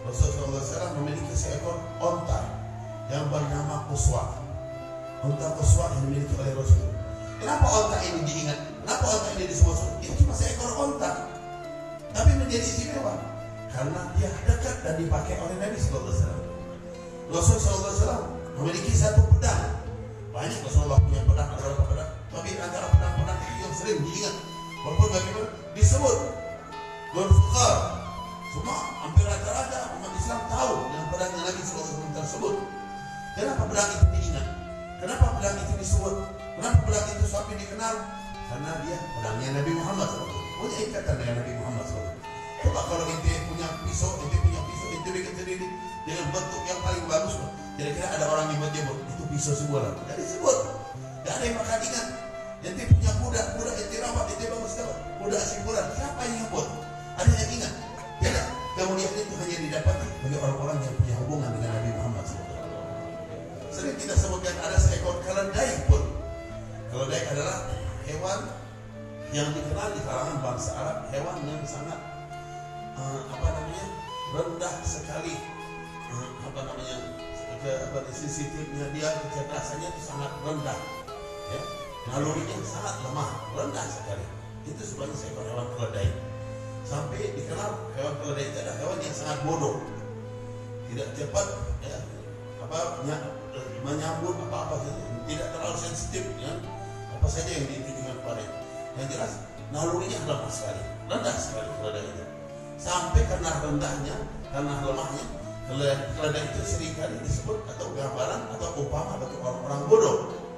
Rasulullah SAW memiliki seekor onta yang bernama Quswa. Onta Quswa yang dimiliki oleh Rasul. Kenapa onta ini diingat? Kenapa onta ini disebut? Itu cuma seekor onta, tapi menjadi istimewa karena dia dekat dan dipakai oleh Nabi Sallallahu Alaihi Wasallam. Rasul Sallallahu Alaihi Wasallam memiliki satu pedang. Banyak Rasulullah punya pedang, ada berapa pedang? Tapi antara pedang-pedang itu yang sering diingat, walaupun bagaimana disebut Dzulfiqar. Semua hampir rata-rata umat Islam tahu dengan pedangnya Nabi Sallallahu Alaihi Wasallam tersebut. Kenapa pedang itu diingat? Kenapa pedang itu disebut? Kenapa pedang itu sampai dikenal? Karena dia pedangnya Nabi Muhammad SAW. Punya ikatan dengan Nabi Muhammad SAW. Coba kalau ente punya pisau, ente bikin sendiri dengan bentuk yang paling bagus, kira-kira ada orang yang nyebut itu pisau sebulan. Tidak disebut. Tidak ada yang bakal ingat. Ente punya kuda ente rawat, ente bagus sekali. Kuda sebulan. Siapa yang nyebut? Ada yang ingat? Tidak. Kemudian itu hanya didapati bagi orang-orang yang punya hubungan dengan Nabi Muhammad SAW. Sering kita sebutkan ada seekor keledai pun. Keledai adalah hewan yang dikenal di kalangan bangsa Arab, hewan yang sangat rendah sekali, sensitifnya dia, kecerdasannya itu sangat rendah, ya. Nalurinya sangat lemah, rendah sekali. Itu sebenarnya seekor hewan keledai. Sampai dikenal hewan keledai itu adalah hewan yang sangat bodoh, tidak cepat, ya, menyambut apa-apa saja, tidak terlalu sensitif, ya, apa saja yang ditujukan kepadanya. Yang jelas nalurinya lemah sekali, rendah sekali keledai itu. Sampai karena rendahnya, karena lemahnya, keledai itu seringkali disebut atau gambaran atau upama bagi orang-orang bodoh.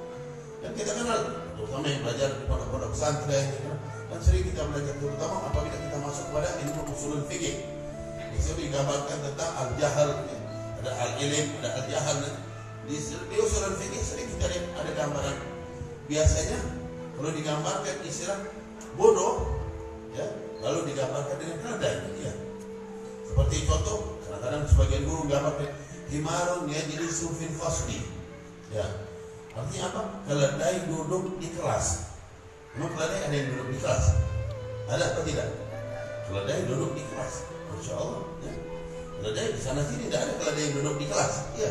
Dan kita kenal, terutama yang belajar di pondok-pondok pesantren, kan sering kita belajar, terutama apabila kita masuk pada ilmu usulul fikih. Di sini digambarkan tentang al-jahal, ada al-ilim, ada al-jahal. Di usulul fikih sering kita lihat ada gambaran. Biasanya kalau digambarkan istilah bodoh, ya, lalu digambarkan dengan keledai, ya. Seperti contoh, kadang-kadang sebagian guru gambarkan himarun yajlisu fil fasli, ya. Artinya apa? Keledai duduk di kelas. Memang keledai ada yang duduk di kelas? Ada atau tidak? Keledai duduk di kelas, Masya Allah, ya. Keledai di sana sini tidak ada keledai yang duduk di kelas, ya.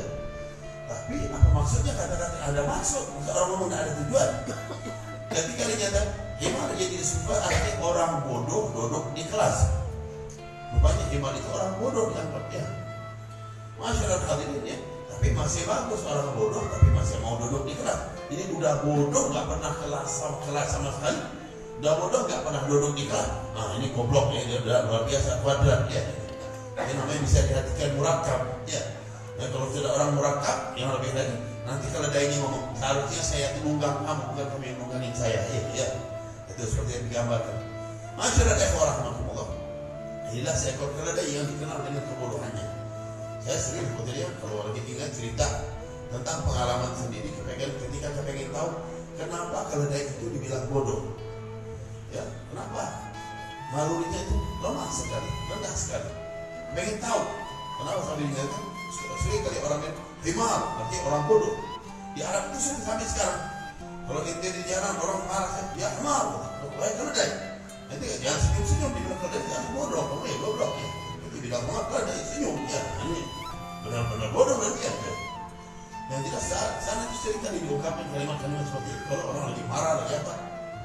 Tapi apa maksudnya kata-kata ada maksud? Orang ngomong tidak ada tujuan. Ketika dinyatakan himar jadi sifat, artinya orang bodoh duduk di kelas. Rupanya himar itu orang bodoh dianggapnya. Masyarakat hadirin, ya. Tapi masih bagus orang bodoh, tapi masih mau duduk di kelas. Jadi udah bodoh nggak pernah kelas sama sekali. Udah bodoh nggak pernah duduk di kelas. Nah ini goblok ya, dia udah luar biasa kuadrat, ya. Ini namanya bisa dihatikan murakab, ya. Dan kalau sudah orang murakab yang lebih lagi, nanti kalau keledainya ngomong, seharusnya saya nunggang kamu, bukan kamu yang nunggangin saya, ya. Itu seperti yang digambarkan. Masyarakat warahmatullah. Inilah seekor keledai yang dikenal dengan kebodohannya. Saya sering sebetulnya kalau lagi ingat cerita tentang pengalaman sendiri, ketika saya pengen tahu kenapa keledai itu dibilang bodoh, ya. Kenapa? Nalurinya itu lemah sekali, rendah sekali. Pengen tahu kenapa sampai diingatkan. Sering kali orang yang himar, artinya orang bodoh. Di Arab itu sering sampai sekarang. Kalau ente di jalan orang marah, ya himar, kayak keledai. Nanti jangan senyum-senyum dibilang keledai, jangan bodoh, kamu ya goblok, ya. Itu bilang keledai senyum, ya. Ini benar-benar bodoh berarti, ya. Yang jelas sana itu sering kali diungkapkan kalimat-kalimat seperti itu. Kalau orang lagi marah, lagi apa.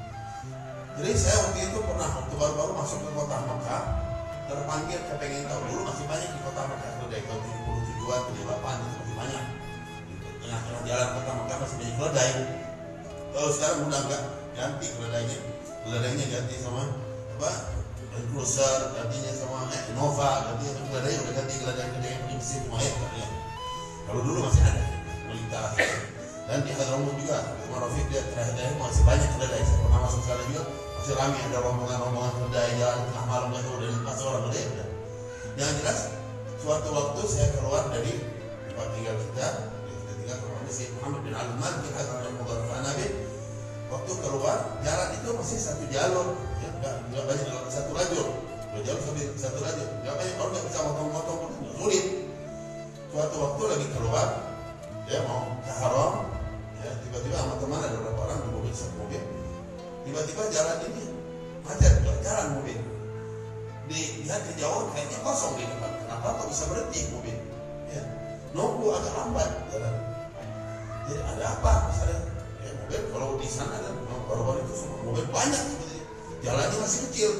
Jadi saya waktu itu pernah, waktu baru-baru masuk ke kota Mekah, terpanggil kepengen tahu. Dulu masih banyak di kota Mekah, keledai tahun 77-an, 78 itu masih banyak. Di tengah-tengah jalan kota Mekah masih banyak keledai. Kalau sekarang udah enggak, ganti keledainya ganti sama apa? Cruiser, gantinya sama Innova, gantinya sama keledai, udah ganti keledai yang punya mesin lumayan, ya. Kalau dulu masih ada melintas. Dan di Hadramaut juga, Umar Rafiq dia terakhir masih banyak keledai. Saya pernah masuk sana juga, masih ramai ada rombongan-rombongan keledai jalan tengah malam itu udah 4 orang keledai udah. Yang jelas, suatu waktu saya keluar dari tempat tinggal kita tinggal ke rumah Syekh Muhammad bin Al-Umar di Hadramaut Nabi. Waktu keluar, jalan itu masih satu jalur, ya, nggak banyak satu lajur, 2 jalur sampai satu lajur, nggak banyak orang nggak bisa motong-motong, sulit. Suatu waktu lagi keluar, dia mau ke Haram, ya, tiba-tiba sama teman ada beberapa orang di mobil, tiba-tiba jalan ini macet, jalan mobil di lihat ke jauh kayaknya kosong di depan. Kenapa kok bisa berhenti mobil? Ya, nunggu agak lambat jalan. Jadi ada apa? Misalnya ya, mobil kalau di sana kan baru-baru itu semua mobil banyak gitu. Jalannya masih kecil.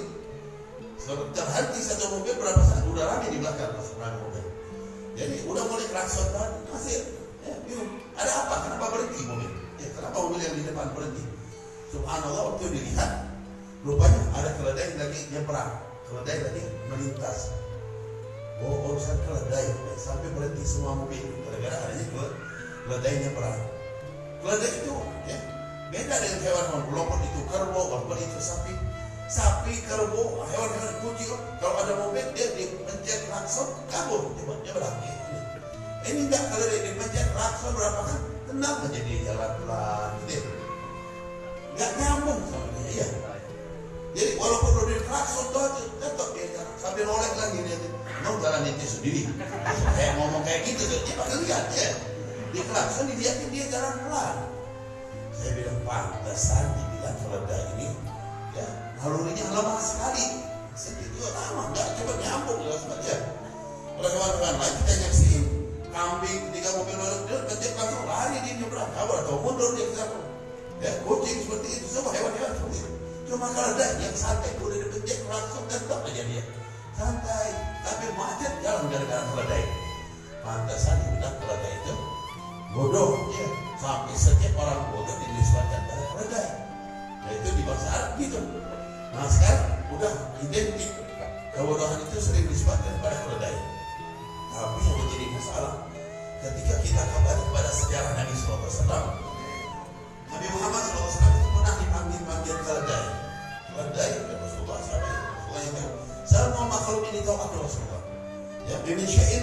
Terhenti satu mobil berapa saat udah rame di belakang mobil. Jadi udah mulai klakson kan masih ya, bingung. Ada apa? Kenapa berhenti mobil? Ya, kenapa mobil yang di depan berhenti? Subhanallah, waktu dilihat rupanya ada keledai lagi nyebrang, keledai lagi melintas. Oh, urusan keledai sampai berhenti semua mobil gara-gara adanya keledai nyebrang. Keledai itu ya beda dengan hewan-hewan. Walaupun itu kerbau, walaupun itu sapi, kerbau, hewan-hewan kucing. Kalau ada mobil dia dipencet klakson kabur, dia berhenti. Ini enggak, kalau dia dipencet klakson berapa kan tenang aja dia jalan pelan gitu. Enggak nyambung sama dia. Jadi walaupun udah di klakson tuh tetap dia jalan sambil noleh lagi dia. Mau jalan itu sendiri. Kayak ngomong kayak gitu dia pakai lihat ya. Di klakson dilihatin dia jalan pelan. Saya bilang pantesan dibilang keledai ini ya nalurinya lemah sekali. Sedikit juga lama, nggak coba nyambung ya saja. Kalau hewan-hewan lain kita nyaksiin kambing ketika mobil lalu dia pencet langsung lari dia nyebrang kabur atau mundur dia ke sana. Ya kucing seperti itu, semua hewan-hewan seperti itu. Cuma keledai yang santai udah dipencet langsung tetap aja dia santai, tapi macet jalan gara-gara keledai. Pantesan dibilang keledai itu bodoh ya. Sampai setiap orang bodoh dinisbatkan pada keledai. Nah itu di bahasa Arab gitu. Nah sekarang udah identik kebodohan itu sering disebutkan pada keledai. Tapi yang menjadi masalah ketika kita kembali kepada sejarah Nabi SAW. Nabi Muhammad SAW itu pernah dipanggil keledai. Keledai ya Rasulullah SAW. Rasulullah yang tahu. Semua makhluk ini tahu aku Rasulullah. Ya, bimin syai'in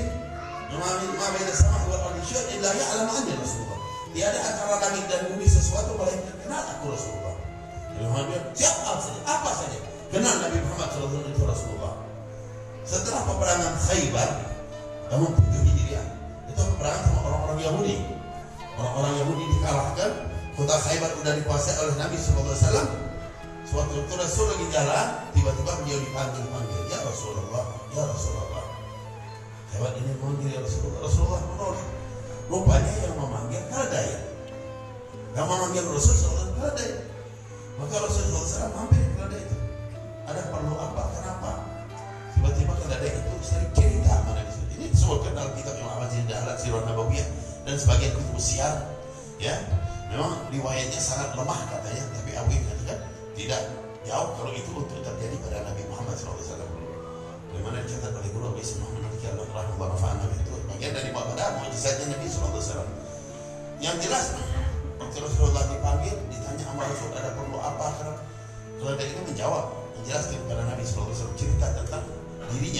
ma baina sama wal ardi syai'in la ya'lamu anni Rasulullah. Tiada antara langit dan bumi sesuatu melainkan kenal aku Rasulullah. Muhammad siapa saja, apa saja kenal Nabi Muhammad SAW itu Rasulullah. Setelah peperangan Khaybar tahun 7 Hijriah, itu peperangan sama orang-orang Yahudi. Orang-orang Yahudi dikalahkan, kota Khaybar sudah dikuasai oleh Nabi SAW. Suatu waktu Rasul lagi jalan, tiba-tiba beliau dipanggil, ya Rasulullah, ya Rasulullah. Hebat ini memanggil ya Rasulullah. Rasulullah menoleh. Rupanya yang memanggil keledai. Yang memanggil Rasulullah keledai. Maka Rasulullah SAW hampir keledai itu. Ada perlu apa? Kenapa? Tiba-tiba keledai itu sering cerita mana disebut. Ini disebutkan dalam kitab Imam Ahmad Dahlan Sirah Nabawiyah dan sebagian kutub syiar. Ya, memang riwayatnya sangat lemah katanya, tapi Awi katakan tidak jauh kalau itu untuk terjadi pada Nabi Muhammad SAW. Bagaimana dicatat oleh Guru Abi Sunnah Menurut Allah Rahimahullah itu bagian dari mukjizatnya Nabi SAW. Yang jelas waktu Rasulullah dipanggil, ditanya sama Rasul ada perlu apa, karena keledai itu menjawab, menjelaskan kepada Nabi SAW cerita tentang dirinya.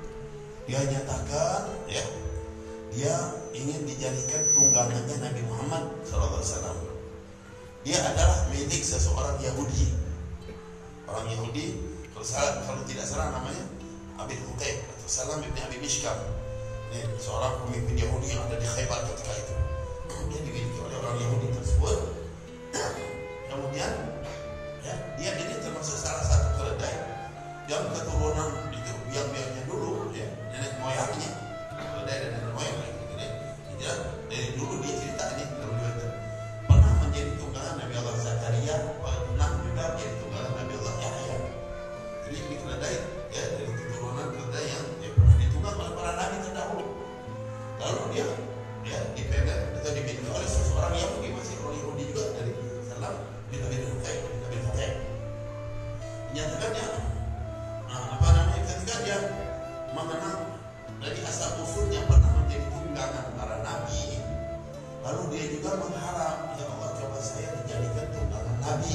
Dia nyatakan ya, dia ingin dijadikan tunggangannya Nabi Muhammad SAW. Dia adalah milik seseorang Yahudi. Orang Yahudi, kalau tidak salah namanya Abi Hutaib atau Salam bin Abi Mishkam. Ini seorang pemimpin Yahudi yang ada di Khaybar ketika itu. Dia dimiliki oleh orang Yahudi tersebut. Kemudian ya, dia ini termasuk salah satu keledai yang keturunan itu biang-biangnya dulu ya, nenek moyangnya keledai dan nenek moyang gitu ya. Dia dari dulu dia cerita ini dalam riwayat pernah menjadi tunggangan Nabi Allah Zakaria, pernah juga menjadi tunggangan Nabi Allah Yahya. Jadi ini keledai ya, dari keturunan keledai yang pernah ditunggang oleh para nabi terdahulu. Lalu dia dipegang atau dimiliki oleh seseorang Yahudi, masih orang Yahudi juga dari Salam bin Abi Hutaib. Menyatakannya ketika dia mengenal dari asal usulnya pernah menjadi tunggangan para nabi, lalu dia juga mengharap, ya Allah coba saya dijadikan tunggangan nabi.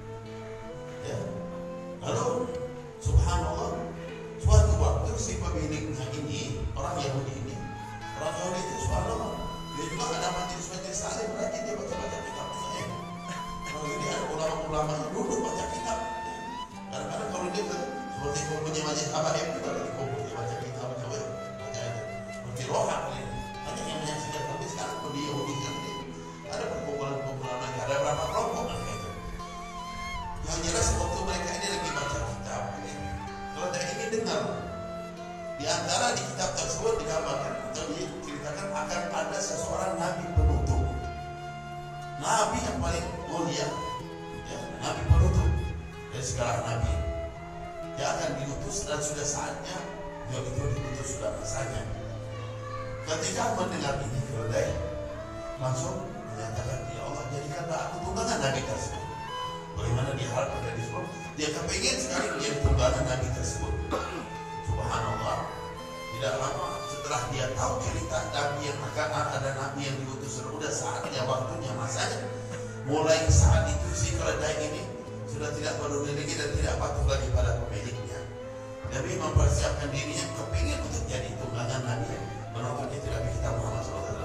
Ya. Lalu subhanallah, suatu waktu si pemiliknya ini, orang Yahudi ini, itu subhanallah, dia juga ada majelis-majelis saling, berarti dia baca-baca kitab saya. Kalau ini ada ulama-ulama yang duduk baca kitab. Kadang-kadang kalau dia seperti punya majelis ABM juga ada dikumpul, dia baca kitab, baca aja. Seperti rohak ini, hanya yang menyaksikan. Tapi sekarang kalau di Yahudi ini ada perkumpulan-perkumpulan lagi, ada berapa kelompok mereka itu. Yang jelas waktu mereka ini lagi baca kitab ini, kalau dari ini dengar Di antara di kitab tersebut digambarkan atau diceritakan akan ada seseorang nabi penutup, nabi yang paling mulia, ya, nabi penutup dari segala nabi. Dia akan diutus dan sudah saatnya dia itu diutus, sudah masanya. Ketika mendengar ini keledai langsung menyatakan, ya Allah, jadikanlah aku tunggangan nabi tersebut. Bagaimana dia harap pada disebut, dia kepingin sekali menjadi tunggangan nabi tersebut. Subhanallah, tidak lama setelah dia tahu cerita nabi yang akan ada nabi yang diutus, sudah saatnya, waktunya, masanya. Mulai saat itu si keledai ini sudah tidak peduli lagi dan tidak patuh lagi pada pemiliknya. Nabi mempersiapkan dirinya kepingin untuk jadi tunggangan nabi menuntut itu Nabi kita Muhammad SAW.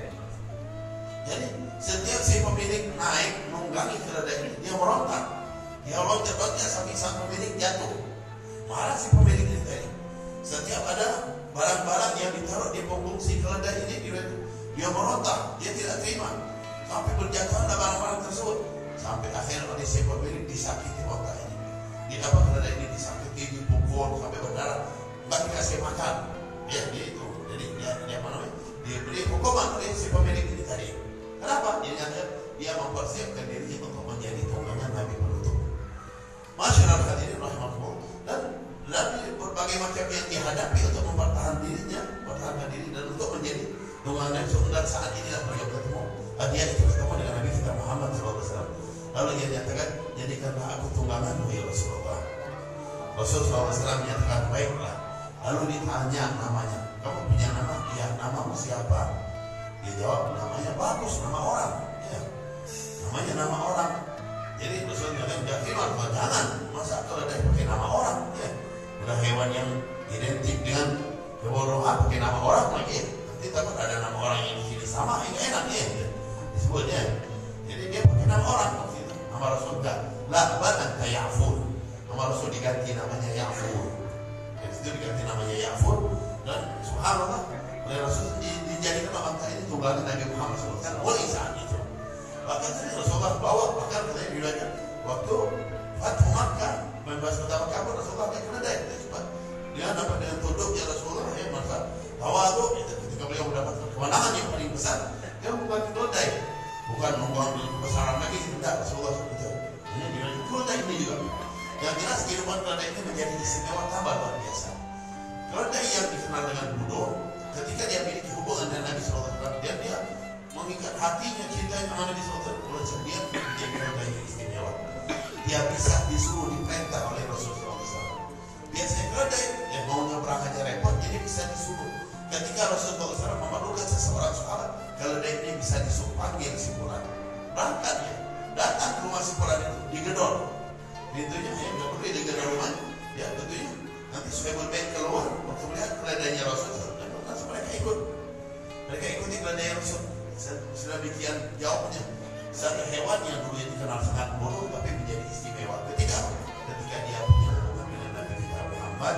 Jadi setiap si pemilik naik menunggangi keledai ini, dia merontak, dia loncat-loncat sampai sang pemilik jatuh. Marah si pemilik ini tadi. Setiap ada barang-barang yang ditaruh di punggung si keledai ini, dia merontak, dia tidak terima. Sampai berjatuhan barang-barang tersebut. Sampai akhirnya oleh si pemilik disakiti otak ini. Di apa keledai ini disakiti, dipukul sampai berdarah, nggak dikasih makan. Ya dia itu. Jadi dia apa namanya? Diberi hukuman oleh si pemilik ini tadi. Kenapa? Dia mempersiapkan dirinya untuk menjadi tunggangan nabi penutup. Masyaallah hadirin rahimakumullah. Dan berbagai macam yang dihadapi untuk mempertahankan diri dan untuk menjadi tunggangan nabi. Dan saat inilah beliau ketemu. Dia itu ketemu dengan Nabi kita Muhammad SAW. Lalu dia nyatakan, jadikanlah aku tungganganmu ya Rasulullah. Rasulullah SAW menyatakan, baiklah. Lalu ditanya namanya, kamu punya nama? Iya, namamu siapa? Dia jawab, namanya bagus, nama orang. Ya, namanya nama orang. Jadi Rasulullah menyatakan, jangan, masa keledai pakai nama orang? Ya, udah hewan yang identik dengan kebodohan pakai nama orang lagi. Nanti takut ada nama orang yang di sini sama, ini enak ya. Disebutnya. Jadi dia pakai nama orang waktu itu. Nama Rasul enggak. Lakban Ya'fur. Nama Rasul diganti namanya Ya'fur. Itu diganti namanya Ya'fur. Dan subhanallah, oleh Rasul dijadikan bangsa ini tunggangan Nabi Muhammad SAW. Boleh saat itu. Bahkan tadi Rasulullah bawa, bahkan katanya bilangnya waktu Fathu Makkah, membahas pertama kabar Rasulullah naik keledai. Dia dapat dengan tunduknya Rasulullah yang masa tawadu itu ketika beliau mendapatkan kemenangan yang paling besar. Dia bukan keledai, bukan membuang kebesaran lagi, tidak. Rasulullah itu. Ini bilang keledai ini juga. Yang jelas kehidupan keledai ini menjadi istimewa tambah luar biasa. Keledai yang dikenal dengan bodoh, ketika dia memiliki hubungan dengan Nabi SAW, dia mengikat hatinya cinta dengan Nabi SAW. Dia menjadi keledai yang istimewa. Dia bisa disuruh diperintah oleh Rasulullah SAW. Biasanya keledai yang maunya berangkat repot, jadi bisa disuruh. Ketika Rasulullah SAW memerlukan seseorang sahabat, keledai ini bisa disuruh panggil si fulan. Berangkat ya, datang ke rumah si fulan itu, digedor. Pintunya ya nggak perlu digedor rumahnya, ya tentunya. Nanti supaya bermain keluar, waktu melihat keledainya Rasulullah, dan langsung mereka ikut. Mereka ikuti keledai Rasul. Sudah demikian jawabnya. Satu hewan yang dulu dikenal sangat bodoh, tapi menjadi istimewa. Ketika dia punya hubungan dengan Nabi kita Muhammad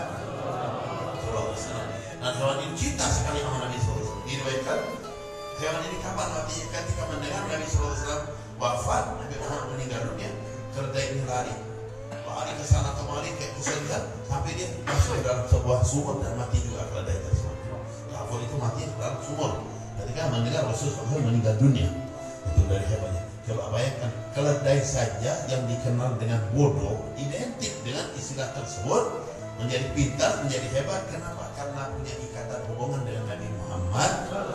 SAW. Dan hewan ini cinta sekali sama Nabi SAW. Diriwayatkan hewan ini kapan matinya? Ketika mendengar Nabi SAW wafat, Nabi Muhammad meninggal dunia, keledai ini lari ke sana kemari kayak kesulitan sampai dia masuk dalam sebuah sumur dan mati juga keledai tersebut. Kafir itu mati dalam sumur ketika mendengar Rasulullah meninggal dunia. Itu dari hebatnya. Coba bayangkan, keledai saja yang dikenal dengan bodoh identik dengan istilah tersebut menjadi pintar, menjadi hebat. Kenapa? Karena punya ikatan hubungan dengan Nabi Muhammad.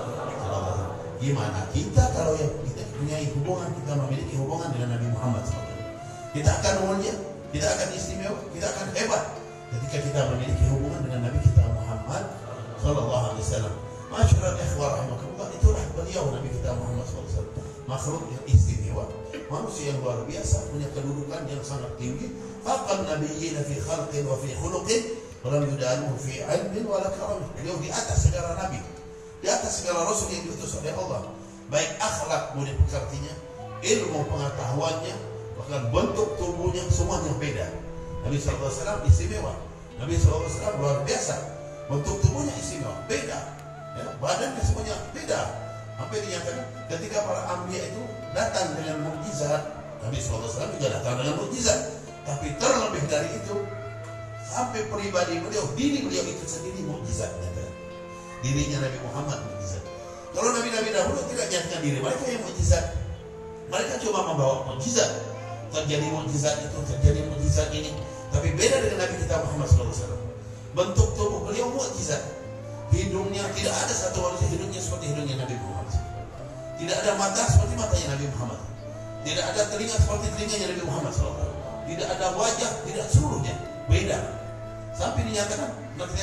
Gimana kita kalau yang kita punya hubungan, kita memiliki hubungan dengan Nabi Muhammad SAW, kita akan mulia, kita akan istimewa, kita akan hebat ketika kita memiliki hubungan dengan Nabi kita Muhammad SAW. Masyaallah ikhwah rahimakumullah, itulah beliau Nabi kita Muhammad SAW, makhluk yang istimewa, manusia yang luar biasa, punya kedudukan yang sangat tinggi. Faqal nabiyyin fi khalqin wa fi khuluqin wa lam yudanuhu fi 'ilmin wa la karam. Beliau di atas segala nabi, di atas segala rasul yang diutus oleh Allah, baik akhlak budi pekertinya, ilmu pengetahuannya, bahkan bentuk tubuhnya semuanya beda. Nabi SAW istimewa. Nabi SAW luar biasa. Bentuk tubuhnya istimewa, beda. Ya, badannya semuanya beda. Sampai dinyatakan ketika para anbiya itu datang dengan mukjizat, Nabi SAW juga datang dengan mukjizat. Tapi terlebih dari itu, sampai pribadi beliau, diri beliau itu sendiri mukjizat. Dirinya Nabi Muhammad mukjizat. Kalau nabi-nabi dahulu tidak nyatakan diri mereka yang mukjizat. Mereka cuma membawa mukjizat. Terjadi mukjizat itu, terjadi mukjizat ini. Tapi beda dengan Nabi kita Muhammad SAW. Bentuk tubuh beliau mukjizat. Hidungnya, tidak ada satu manusia hidungnya seperti hidungnya Nabi Muhammad. Tidak ada mata seperti matanya Nabi Muhammad. Tidak ada telinga seperti telinganya Nabi Muhammad SAW. Tidak ada wajah, tidak seluruhnya. Beda. Sampai dinyatakan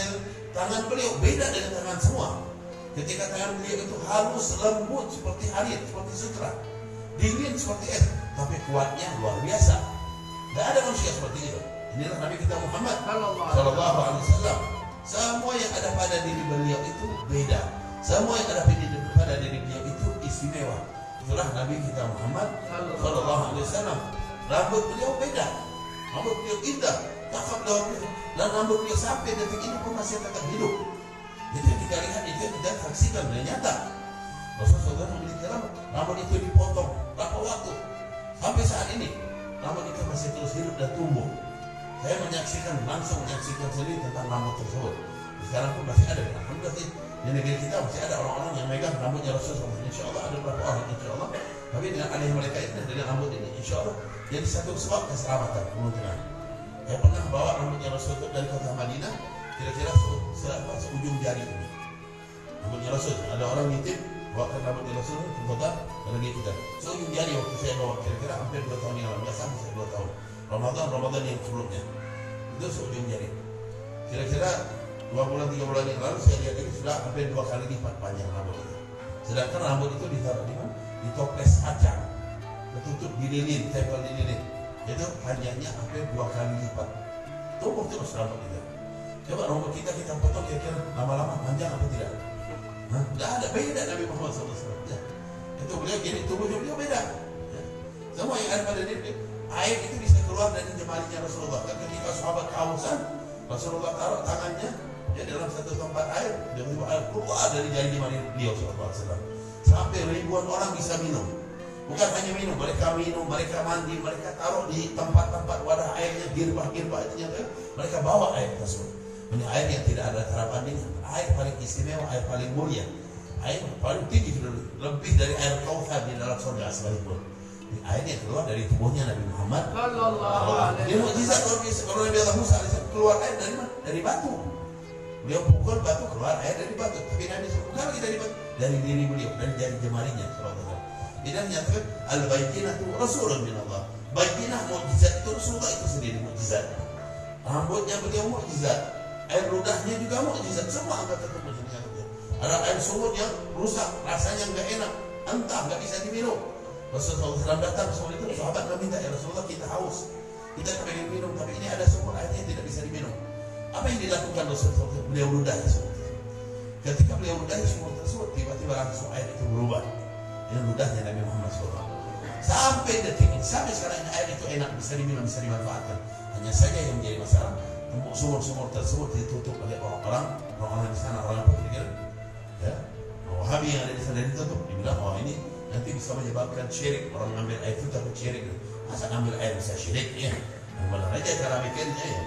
tangan beliau beda dengan tangan semua. Ketika tangan beliau itu halus, lembut seperti arit, seperti sutra, dingin seperti es, tapi kuatnya luar biasa. Tidak ada manusia seperti itu. Inilah Nabi kita Muhammad Sallallahu Alaihi Wasallam. Semua yang ada pada diri beliau itu beda. Semua yang ada pada diri beliau itu istimewa. Itulah Nabi kita Muhammad Sallallahu Alaihi Wasallam. Rambut beliau beda, rambut beliau indah, cakep luar biasa. Dan rambut beliau sampai detik ini pun masih tetap hidup. Itu yang kita lihat, itu yang kita saksikan dan nyata. Rasulullah memiliki rambut itu dipotong berapa waktu sampai saat ini rambut itu masih terus hidup dan tumbuh. Saya langsung menyaksikan sendiri tentang rambut tersebut. Sekarang pun masih ada. Alhamdulillah di negeri kita masih ada orang-orang yang megang rambutnya Rasulullah. Insya Allah ada beberapa orang, insya Allah. Tapi dengan alih mereka itu dengan rambut ini, insya Allah jadi satu sebab keselamatan kemungkinan. Saya pernah bawa rambutnya Rasulullah dari kota Madinah, kira-kira seujung jari ini. Rambutnya Rasul, ada orang nitip bawakan rambutnya Rasul ke kota negeri kita. Seujung jari waktu saya bawa, kira-kira hampir 2 tahun yang lalu, nggak sampai 2 tahun. Ramadan yang sebelumnya itu seujung jari. Kira-kira 2 bulan 3 bulan yang lalu saya lihat ini sudah hampir 2 kali lipat panjang rambut itu. Sedangkan rambut itu ditaruh di mana? Di toples kacang, tertutup di lilin, tempel di lilin. Itu panjangnya hampir 2 kali lipat. Tumbuh terus rambut itu. Coba rambut kita potong kira-kira lama-lama panjang apa tidak? Tidak ada, beda Nabi Muhammad SAW. Ya. Itu beliau gini, tubuhnya beliau beda. Ya. Semua yang ada pada diri, air itu bisa keluar dari jemarinya Rasulullah. Dan ketika sahabat kehausan, Rasulullah taruh tangannya dalam satu tempat air, tiba-tiba air keluar dari jari jemari beliau SAW. Sampai ribuan orang bisa minum. Bukan hanya minum, mereka mandi, mereka taruh di tempat-tempat wadah airnya, girbah-girbah itu mereka bawa air tersebut. Ini air yang tidak ada tara bandingnya, air paling istimewa, air paling mulia, air paling tinggi, lebih dari air Kautsar di dalam surga sekalipun. Ini air yang keluar dari tubuhnya Nabi Muhammad. Dia mukjizat luar biasa. Kalau Nabi Allah Musa keluar air dari mana? Dari batu. Beliau pukul batu, keluar air dari batu. Tapi Nabi bukan lagi dari batu, dari diri beliau, dari jari jemarinya. Dia menyatakan al-bayyinatu rasulun min Allah. Bayyinah mukjizat itu Rasulullah itu sendiri mukjizat. Rambutnya beliau mukjizat. Air ludahnya juga mukjizat. Semua anggota tubuhnya. Ada air sumur yang rusak, rasanya nggak enak, entah nggak bisa diminum. Rasulullah SAW datang soal itu, sahabat meminta, ya Rasulullah kita haus, kita pengen minum, tapi ini ada sumur airnya tidak bisa diminum. Apa yang dilakukan Rasulullah? Beliau ludahi sumur tersebut. Ketika beliau ludahi sumur tersebut, tiba-tiba langsung air itu berubah. Yang ludahnya Nabi Muhammad SAW. Sampai detik ini, sampai sekarang air itu enak, bisa diminum, bisa dimanfaatkan. Hanya saja yang menjadi masalah, sumur-sumur tersebut ditutup oleh orang-orang di sana, orang berpikir, ya, Wahabi yang ada di sana ditutup, dibilang, oh ini nanti bisa menyebabkan syirik. Orang ngambil air itu takut syirik. Masa ngambil air bisa syirik? Ya, yang benar aja cara bikinnya ya.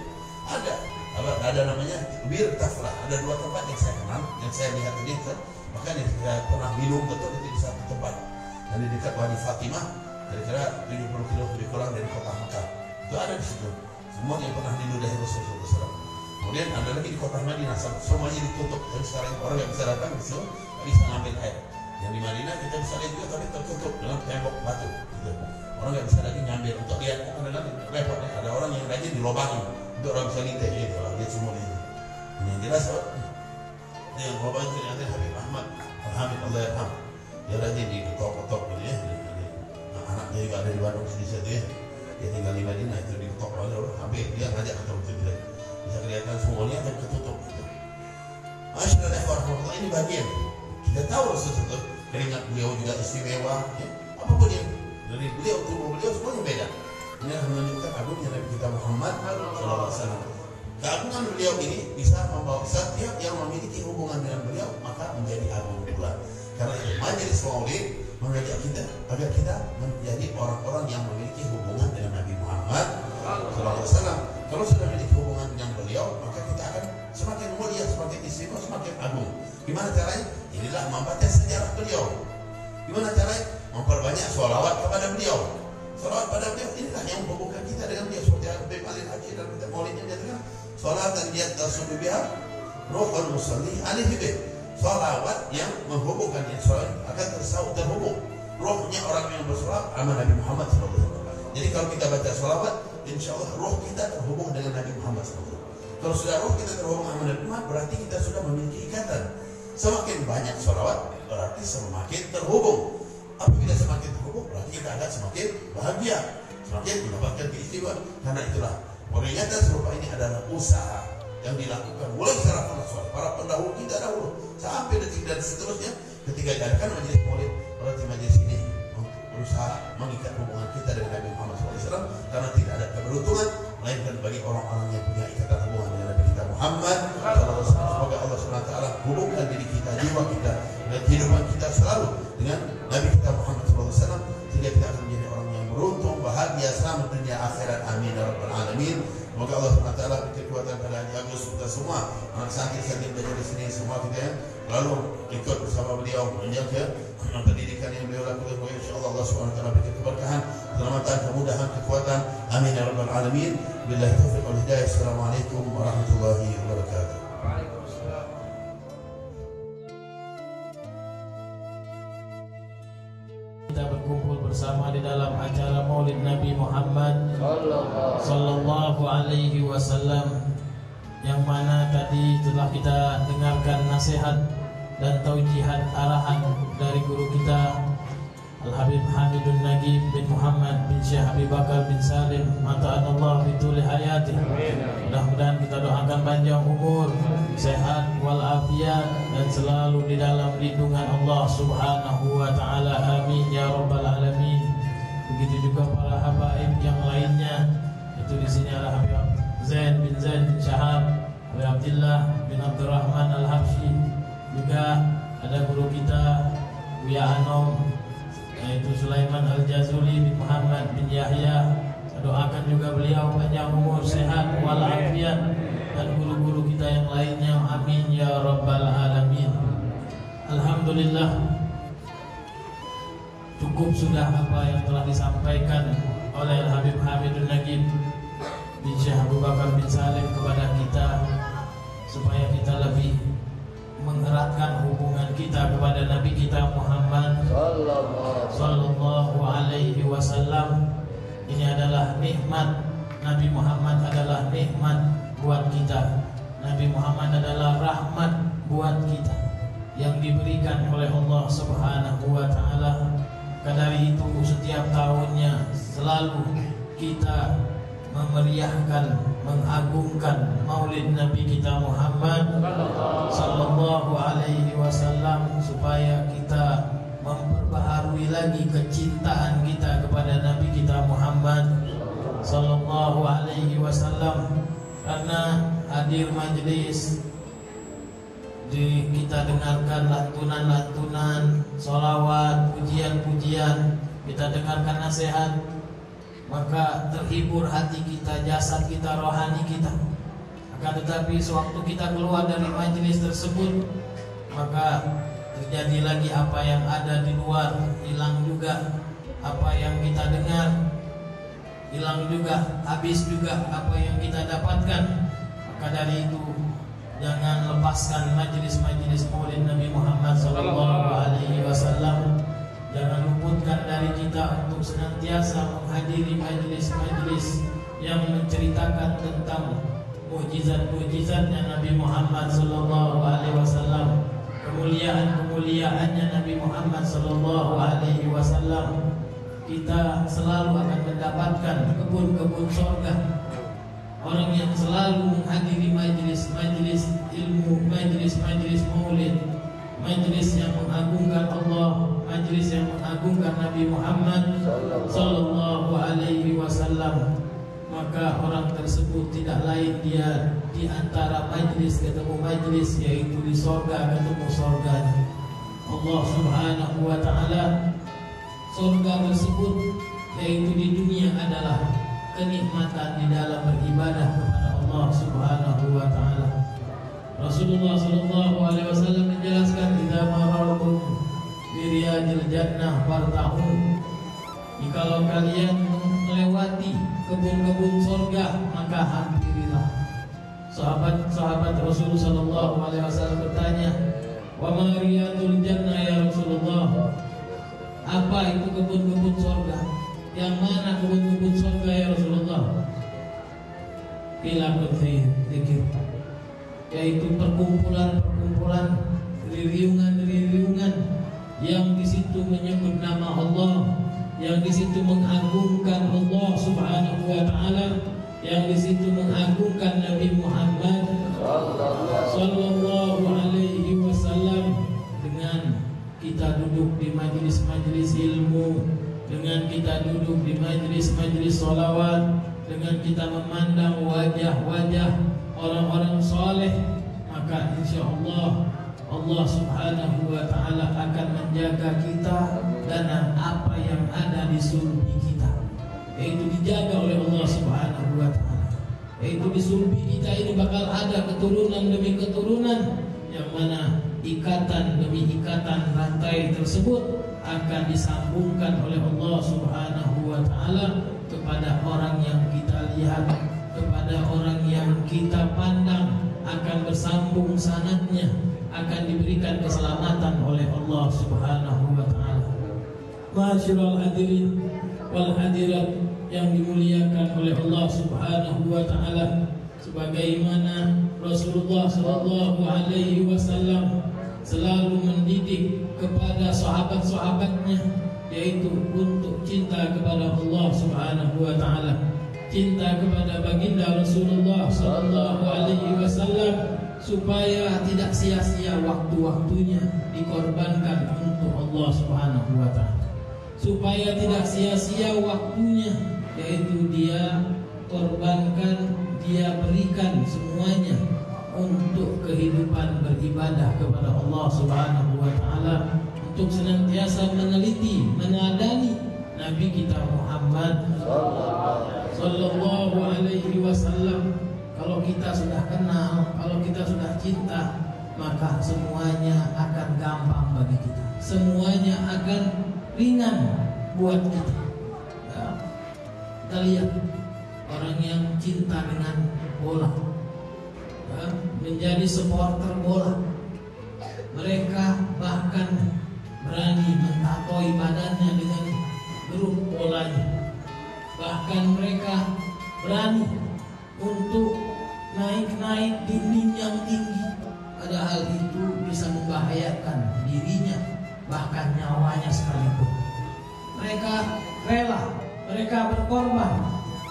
Ada namanya Bir Tafrah. Ada 2 tempat yang saya kenal, yang saya lihat tadi kan. Makanya saya pernah minum betul di satu tempat. Dan di dekat Wadi Fatimah, kira-kira 70 kilo lebih kurang dari kota Mekah. Itu ada di situ. Semua yang pernah diludahi Rasulullah SAW. Kemudian ada lagi di kota Madinah, semuanya ditutup. Dan sekarang orang nggak bisa datang di situ, nggak bisa ngambil air. Yang di Madinah kita bisa lihat juga, tapi tertutup dengan tembok batu. Gitu. Orang nggak bisa lagi ngambil untuk lihat. Kadang-kadang repot. Ada orang yang rajin dilobangi untuk orang bisa lihat. Ya, kalau lihat semua itu. Ini yang jelas, yang lobang itu yang ada Habib Ahmad Alhamid Allah Yarham. Dia rajin diketok-ketok gitu ya. Anaknya juga ada di Bandung di situ ya. Dia tinggal di Madinah, itu diketok oleh orang Habib. Dia ngajak ketok itu juga. Bisa kelihatan semuanya tapi ketutup gitu. Masyaallah, ini bagian. Kita tahu Rasulullah keringat beliau juga istimewa. Ya. Apapun yang dari beliau, tubuh beliau semuanya beda. Ini menunjukkan agungnya Nabi kita Muhammad SAW. Keagungan beliau ini bisa membawa setiap yang memiliki hubungan dengan beliau maka menjadi agung pula. Karena itu Majelis Maulid mengajak kita agar kita menjadi orang-orang yang memiliki hubungan dengan Nabi Muhammad SAW. Kalau sudah memiliki hubungan dengan beliau membaca sejarah beliau. Gimana caranya? Memperbanyak sholawat kepada beliau. Sholawat pada beliau inilah yang menghubungkan kita dengan beliau. Seperti Habib Ali Haji dan kita maulidnya menyatakan sholat dan dia tasubih biha ruhul musalli alaihi bih. Sholawat yang menghubungkan yang sholat akan terhubung. Rohnya orang yang bersolawat sama Nabi Muhammad SAW. Jadi kalau kita baca sholawat, insya Allah roh kita terhubung dengan Nabi Muhammad SAW. Kalau sudah roh kita terhubung sama Nabi Muhammad, berarti kita sudah memiliki ikatan. Semakin banyak sholawat, berarti semakin terhubung. Apabila semakin terhubung, berarti kita akan semakin bahagia, semakin mendapatkan keistimewaan. Karena itulah peringatan serupa ini adalah usaha yang dilakukan mulai secara personal para pendahulu kita dahulu sampai detik dan seterusnya. Ketika diadakan majelis maulid, berarti majelis ini berusaha mengikat hubungan kita dengan Nabi Muhammad SAW, karena tidak ada keberuntungan melainkan bagi orang-orang yang punya ikatan hubungan dengan Nabi kita Muhammad SAW. Semoga Allah SWT hubungkan diri kita, jiwa kita, dan kehidupan kita selalu dengan Nabi kita Muhammad SAW, sehingga kita akan menjadi orang yang beruntung, bahagia, selamat dunia akhirat. Amin ya rabbal alamin. Semoga Allah SWT beri kekuatan pada Haji Agus, kita semua anak santri belajar di sini, semua kita yang lalu ikut bersama beliau menjaga pendidikan yang beliau lakukan. Insyaallah Allah SWT beri keberkahan, keselamatan, kemudahan, kekuatan. Amin ya rabbal alamin. Billahi taufiq wal hidayah. Assalamualaikum warahmatullahi wabarakatuh. Kita berkumpul bersama di dalam acara Maulid Nabi Muhammad Sallallahu Alaihi Wasallam, yang mana tadi telah kita dengarkan nasihat dan taujihat arahan dari guru kita Al-Habib Hamidun Nagib bin Muhammad bin Syekh Habib Bakar bin Salim, mata'anallah bituli hayati. Mudah-mudahan kita doakan panjang umur, sehat walafiat, dan selalu di dalam lindungan Allah Subhanahu wa taala. Amin ya rabbal alamin. Begitu juga para habaib yang lainnya. Itu di sini ada Habib Zain bin Syahab, Habib Abdullah bin Abdurrahman Al-Habsyi, juga ada guru kita Buya Anom, yaitu Sulaiman Al-Jazuli bin Muhammad bin Yahya. Doakan juga beliau panjang umur, sehat walafiat, dan guru-guru kita yang lainnya. Amin ya rabbal alamin. Alhamdulillah, cukup sudah apa yang telah disampaikan oleh Al-Habib Hamidun Nagib bin Syekh Abu Bakar bin Salim kepada kita, supaya kita lebih mengeratkan hubungan kita kepada Nabi kita Muhammad Sallallahu Alaihi Wasallam. Ini adalah nikmat. Nabi Muhammad adalah nikmat buat kita. Nabi Muhammad adalah rahmat buat kita yang diberikan oleh Allah Subhanahu wa taala. Karena dari itu setiap tahunnya selalu kita memeriahkan, mengagungkan Maulid Nabi kita Muhammad Sallallahu Alaihi Wasallam, supaya kita memperbaharui lagi kecintaan kita kepada Nabi kita Muhammad Sallallahu Alaihi Wasallam. Karena hadir majelis, kita dengarkan lantunan-lantunan, sholawat, pujian-pujian, kita dengarkan nasihat, maka terhibur hati kita, jasad kita, rohani kita. Akan tetapi sewaktu kita keluar dari majelis tersebut, maka terjadi lagi apa yang ada di luar, hilang juga apa yang kita dengar, hilang juga, habis juga apa yang kita dapatkan. Maka dari itu jangan lepaskan majelis-majelis Maulid Nabi Muhammad SAW. Jangan luputkan dari kita untuk senantiasa menghadiri majelis-majelis yang menceritakan tentang mukjizat-mukjizatnya Nabi Muhammad SAW, kemuliaan-kemuliaannya Nabi Muhammad SAW. Kita selalu akan mendapatkan kebun-kebun surga. Orang yang selalu menghadiri majelis-majelis ilmu, majelis-majelis maulid, majelis yang mengagungkan Allah, majelis yang mengagungkan Nabi Muhammad Sallallahu Alaihi Wasallam, maka orang tersebut tidak lain dia di antara majelis ketemu majelis, yaitu di sorga ketemu sorganya Allah Subhanahu Wa Taala. Sorga tersebut yaitu di dunia adalah kenikmatan di dalam beribadah kepada Allah Subhanahu Wa Taala. Rasulullah Sallallahu Alaihi Wasallam menjelaskan, "Idza marra jannah farta'un. Jikalau kalian melewati kebun-kebun surga, maka hampirilah. Sahabat-sahabat Rasulullah sallallahu alaihi wasallam bertanya, "Wa ma riyadul jannah ya Rasulullah?" Apa itu kebun-kebun surga? Yang mana kebun-kebun surga ya Rasulullah? Ila dzikir, yaitu perkumpulan-perkumpulan, ririungan-ririungan yang di situ menyebut nama Allah, yang di situ mengagungkan Allah Subhanahu wa taala, yang di situ mengagungkan Nabi Muhammad sallallahu alaihi wasallam. Dengan kita duduk di majelis-majelis ilmu, dengan kita duduk di majelis-majelis sholawat, dengan kita memandang wajah-wajah orang-orang soleh, maka insya Allah Allah Subhanahu wa ta'ala akan menjaga kita dan apa yang ada di sulbi kita, yaitu dijaga oleh Allah Subhanahu wa ta'ala. Yaitu di sulbi kita ini bakal ada keturunan demi keturunan, yang mana ikatan demi ikatan rantai tersebut akan disambungkan oleh Allah Subhanahu wa ta'ala kepada orang yang kita lihat, kepada orang yang kita pandang, akan bersambung sanadnya, akan diberikan keselamatan oleh Allah Subhanahu wa taala. Ma'asyiral hadirin wal hadirat yang dimuliakan oleh Allah Subhanahu wa taala, sebagaimana Rasulullah sallallahu alaihi wasallam selalu mendidik kepada sahabat-sahabatnya, yaitu untuk cinta kepada Allah Subhanahu wa taala, cinta kepada baginda Rasulullah sallallahu alaihi wasallam, supaya tidak sia-sia waktu-waktunya dikorbankan untuk Allah Subhanahu wa taala. Supaya tidak sia-sia waktunya, yaitu dia korbankan, dia berikan semuanya untuk kehidupan beribadah kepada Allah Subhanahu wa taala, untuk senantiasa meneliti, meneladani Nabi kita Muhammad sallallahu alaihi wasallam. Kalau kita sudah kenal, kalau kita sudah cinta, maka semuanya akan gampang bagi kita, semuanya akan ringan buat kita. Ya. Kita lihat orang yang cinta dengan bola, ya, menjadi supporter bola, mereka bahkan berani mentatoi badannya dengan grup bolanya, bahkan mereka berani untuk naik-naik dinding yang tinggi, padahal itu bisa membahayakan dirinya, bahkan nyawanya sekalipun. Mereka rela, mereka berkorban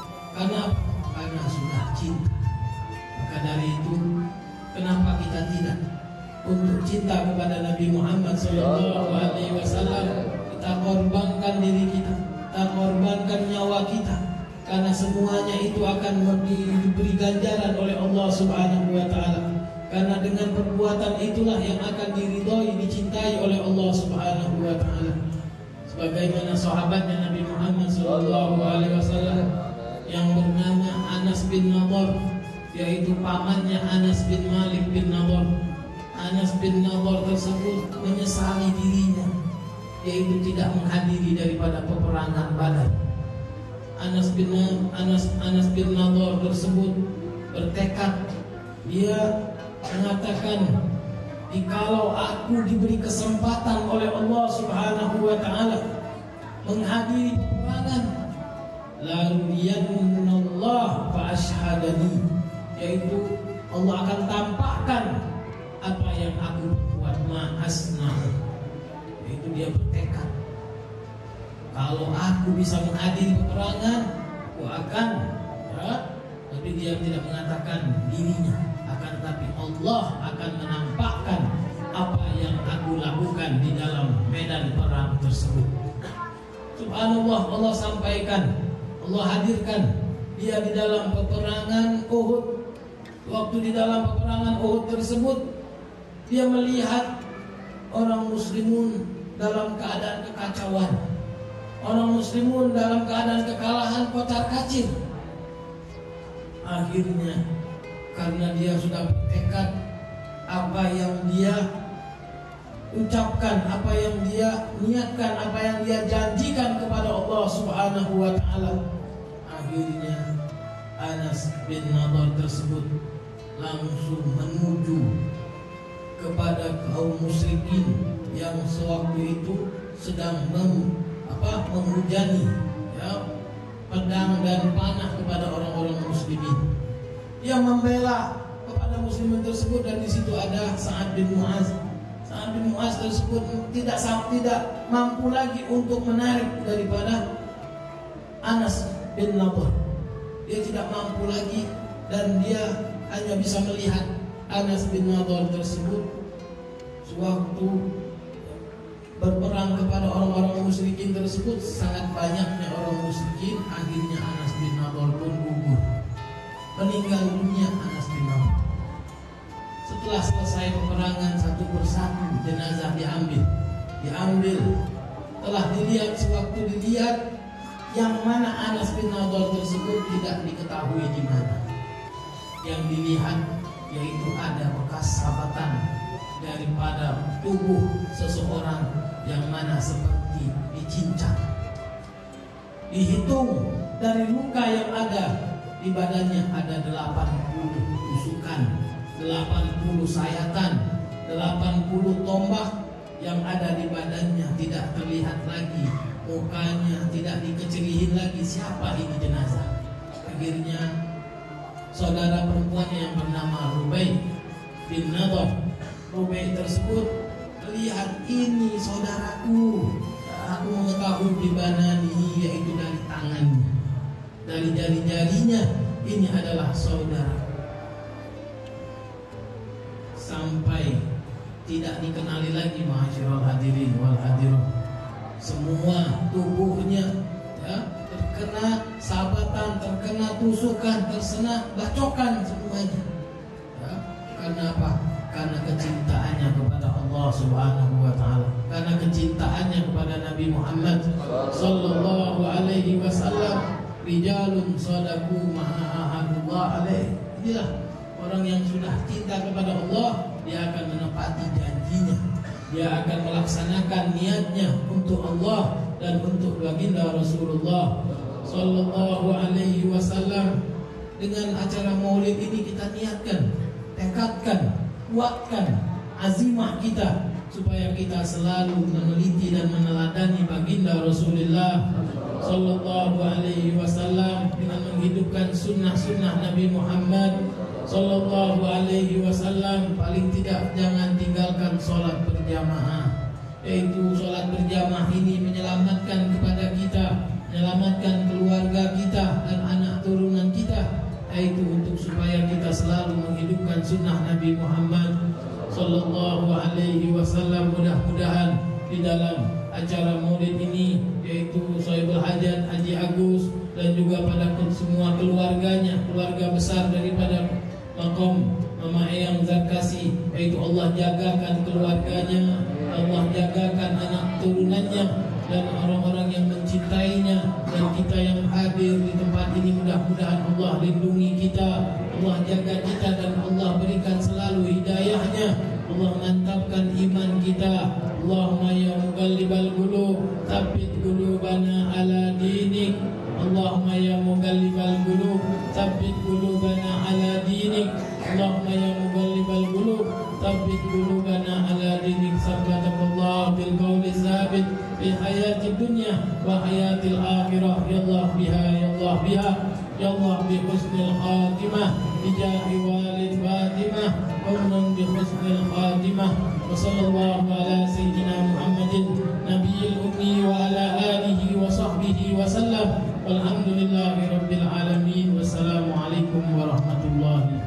karena sudah cinta. Maka dari itu, kenapa kita tidak untuk cinta kepada Nabi Muhammad sallallahu alaihi wasallam kita korbankan diri kita, kita korbankan nyawa kita, karena semuanya itu akan diberi ganjaran oleh Allah Subhanahu wa taala. Karena dengan perbuatan itulah yang akan diridhoi, dicintai oleh Allah Subhanahu wa taala. Sebagaimana sahabatnya Nabi Muhammad sallallahu alaihi wasallam yang bernama Anas bin Nadhr, yaitu pamannya Anas bin Malik bin Nadhr. Anas bin Nadhr tersebut menyesali dirinya, yaitu tidak menghadiri daripada peperangan Badar. Anas bin Nadhr tersebut bertekad, dia mengatakan, jikalau aku diberi kesempatan oleh Allah Subhanahu wa taala menghadiri peperangan, la ruyanallah fa ashhadani, yaitu Allah akan tampakkan apa yang aku buat, ma'asna, yaitu dia bertekad, kalau aku bisa menghadiri peperangan, aku akan, ya, tapi dia tidak mengatakan dirinya, akan tapi Allah akan menampakkan apa yang aku lakukan di dalam medan perang tersebut. Subhanallah, Allah sampaikan, Allah hadirkan dia di dalam peperangan Uhud. Waktu di dalam peperangan Uhud tersebut, dia melihat orang muslimun dalam keadaan kekacauan, orang muslimun dalam keadaan kekalahan kocar-kacir. Akhirnya karena dia sudah bertekad, apa yang dia ucapkan, apa yang dia niatkan, apa yang dia janjikan kepada Allah Subhanahu wa taala. Akhirnya Anas bin Nadhr tersebut langsung menuju kepada kaum musyrikin yang sewaktu itu sedang menghujani pedang dan panah kepada orang-orang muslimin. Dia membela kepada muslimin tersebut, dan di situ ada Sa'ad bin Mu'az. Sa'ad bin Mu'az tersebut tidak mampu lagi untuk menarik daripada Anas bin Nadhr. Dia tidak mampu lagi, dan dia hanya bisa melihat Anas bin Nadhr tersebut sewaktu berperang kepada orang-orang musyrikin tersebut. Sangat banyaknya orang musyrikin, akhirnya Anas bin Nadhr pun gugur, meninggal dunia Anas bin Nadhr. Setelah selesai peperangan, satu persatu jenazah diambil. Telah dilihat, sewaktu dilihat, yang mana Anas bin Nadhr tersebut tidak diketahui di mana. Yang dilihat yaitu ada bekas sabatan daripada tubuh seseorang yang mana seperti dicincang. Dihitung dari luka yang ada di badannya, ada 80 tusukan, 80 sayatan, 80 tombak yang ada di badannya. Tidak terlihat lagi mukanya, tidak dikecilihin lagi siapa ini jenazah. Akhirnya saudara perempuannya yang bernama Rubai bin Nadhr, Rubai tersebut melihat, ini saudaraku, aku mengetahui di mana nih, yaitu dari tangannya, dari jari-jarinya, ini adalah saudara. Sampai tidak dikenali lagi, ma'asyiral hadirin wal hadirat. Semua tubuhnya terkena sabatan, terkena tusukan, terkena bacokan semuanya. Karena apa? Karena kecintaannya kepada Allah Subhanahu wa taala, karena kecintaannya kepada Nabi Muhammad sallallahu alaihi wasallam. Rijalun shadaku ma'ahadullah alaih. Inilah orang yang sudah cinta kepada Allah, dia akan menepati janjinya, dia akan melaksanakan niatnya untuk Allah dan untuk baginda Rasulullah sallallahu alaihi wasallam. Dengan acara Maulid ini kita niatkan, tekadkan, kuatkan azimah kita supaya kita selalu meneliti dan meneladani baginda Rasulullah sallallahu alaihi wasallam dengan menghidupkan sunnah-sunnah Nabi Muhammad sallallahu alaihi wasallam. Paling tidak jangan tinggalkan sholat berjamaah, yaitu sholat berjamaah ini menyelamatkan kepada kita, menyelamatkan keluarga kita dan anak turunan kita, yaitu untuk supaya kita selalu menghidupkan sunnah Nabi Muhammad sallallahu alaihi wasallam. Mudah-mudahan di dalam acara Maulid ini, yaitu Sohibul Hajat Haji Agus dan juga pada semua keluarganya, keluarga besar daripada Makom Mama Eyang Zarkasi, yaitu Allah jagakan keluarganya, Allah jagakan anak turunannya dan orang-orang yang mencintainya, dan kita yang hadir di tempat ini, mudah-mudahan Allah lindungi kita, Allah jaga kita, dan Allah berikan selalu hidayahnya, Allah mantapkan iman kita. Allahumma ya muqallibal qulub tsabbit qulubana ala dinik. Allahumma ya muqallibal qulub tsabbit qulubana ala dinik. Allahumma ya muqallibal qulub tsabbit qulubana ala dinik. Sabbatallah bil qawli tsabit fi hayatid dunya wa hayatil akhirah. Ya Allah biha, ya Allah biha, ya Allah bi husnil khatimah, bi jahi walid Fatimah, umrun bi husnil khatimah. Wa sallallahu ala sayyidina Muhammadin nabiyil ummi wa ala alihi wa sahbihi wa sallam. Walhamdulillahi rabbil alamin. Wassalamu alaikum warahmatullahi